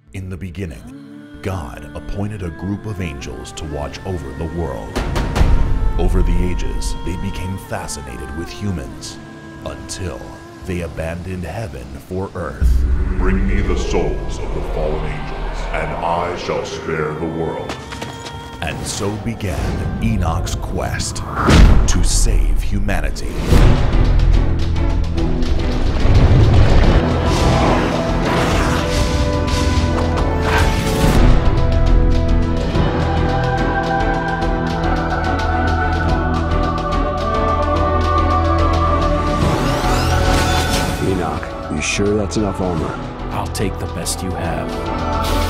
In the beginning, God appointed a group of angels to watch over the world. Over the ages, they became fascinated with humans until they abandoned heaven for earth. Bring me the souls of the fallen angels, and I shall spare the world. And so began Enoch's quest to save humanity. Enoch, you sure that's enough armor? I'll take the best you have.